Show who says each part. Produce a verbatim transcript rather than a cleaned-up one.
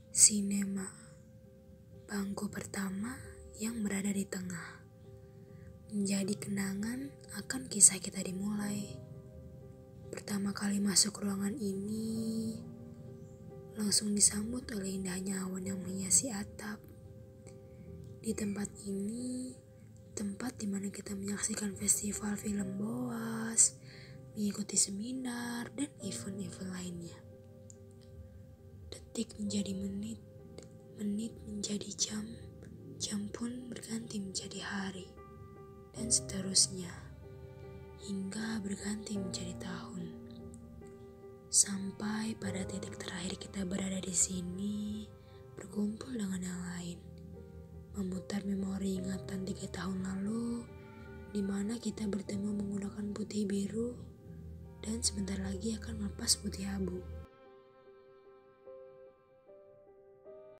Speaker 1: Sinema, bangku pertama yang berada di tengah, menjadi kenangan akan kisah kita dimulai. Pertama kali masuk ruangan ini, langsung disambut oleh indahnya awan yang menghiasi atap. Di tempat ini, tempat di mana kita menyaksikan festival film Boas, mengikuti seminar, dan event-event lainnya. Detik menjadi menit, menit menjadi jam, jam pun berganti menjadi hari, dan seterusnya, hingga berganti menjadi tahun. Sampai pada titik terakhir kita berada di sini, berkumpul dengan yang lain, memutar memori ingatan tiga tahun lalu, di mana kita bertemu menggunakan putih biru, dan sebentar lagi akan melepas putih abu.